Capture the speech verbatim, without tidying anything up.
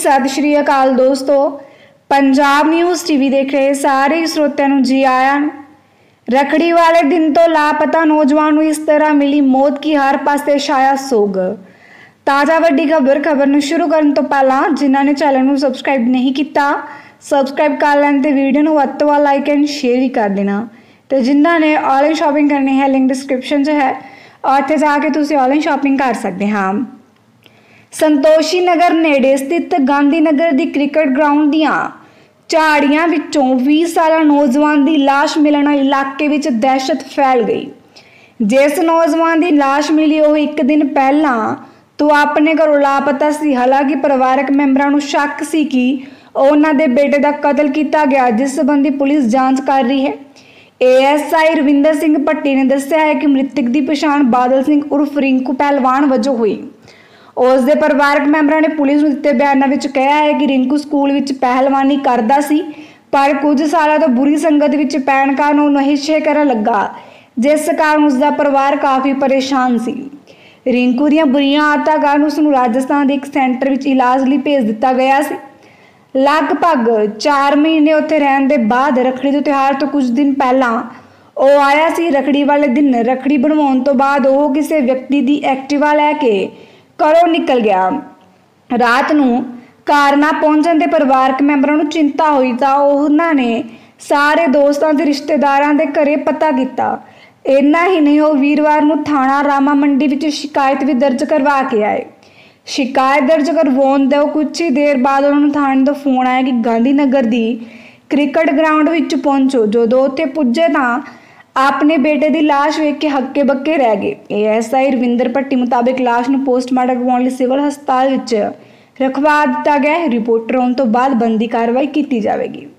सत श्री अकाल दोस्तों, पंजाब न्यूज़ टीवी देख रहे सारे श्रोतिਆਂ ਨੂੰ जी आया। रखड़ी वाले दिन तो लापता नौजवान को इस तरह मिली मौत की हर पासे छाया सोग। ताज़ा वड्डी खबर खबर ਨੂੰ शुरू करने तो पहला जिन्हों ने चैनल ਨੂੰ सबसक्राइब नहीं किया सबसक्राइब कर लैन ते वीडियो ਨੂੰ ਵੱਧ ਤੋਂ ਵੱਧ लाइक एंड शेयर भी कर देना। तो जिन्हों ने ऑनलाइन शॉपिंग करनी है लिंक डिस्क्रिप्शन च है और उत्थे जाके तुसीं ऑनलाइन शॉपिंग कर सकते हाँ। संतोषी नगर नेड़े स्थित गांधी नगर की क्रिकेट ग्राउंड दियां झाड़ियां विचों बीस साला नौजवान की लाश मिलना इलाके विच दहशत फैल गई। जिस नौजवान की लाश मिली वह एक दिन पहला तो अपने घरों लापता सी। हालांकि परिवारक मैंबरां नूं शक सी कि उन्हां दे बेटे का कतल किया गया, जिस संबंधी पुलिस जांच कर रही है। A S I Ravinder Singh Bhatti ने दस्सिया है कि मृतक की पछाण बादल सिंह उर्फ रिंकू पहलवान वजों हुई। उस दे परिवारक मैंबरां ने पुलिस नूं दित्ते बयानां विच कहा है कि रिंकू स्कूल विच पहलवानी करदा सी, पर कुछ सालों तो बुरी संगत विच पैण कारण उह नशे करन लगा, जिस कारण उसका परिवार काफ़ी परेशान सी। रिंकू दीयां बुरीआं आदतां कारण उस नूं राजस्थान के एक सेंटर विच इलाज लई भेज दिता गया सी। लगभग चार महीने उत्थे रहने के बाद रखड़ी के त्यौहार तो कुछ दिन पहला वह आया सी। रखड़ी वाले दिन रखड़ी बनवाउण तो बाद वह किसी व्यक्ति की एक्टिवा लैके घरों निकल गया। रात नूं घर ना पहुंचण ते परिवारक मैंबरां नूं चिंता हुई तां उन्होंने सारे दोस्तों ते रिश्तेदारां दे घरे पता किया। इन्ना ही नहीं, वो वीरवार नूं थाणा रामा मंडी विच शिकायत भी दर्ज करवा के आए। शिकायत दर्ज करवाउण दे कुछ ही देर बाद उन्होंने थाणे तो फोन आया कि गांधी नगर दी क्रिकेट ग्राउंड विच पहुंचो। जदों उत्थे पुज्जे तां अपने बेटे की लाश वेख के हक्के बक्के रह गए। ए एस आई रविंदर भट्टी मुताबिक लाश नूं पोस्टमार्टम करवाउण लई सिविल हस्पताल विच रखवा दिता गया। रिपोर्ट आउण तो बाद बनदी कार्रवाई की जाएगी।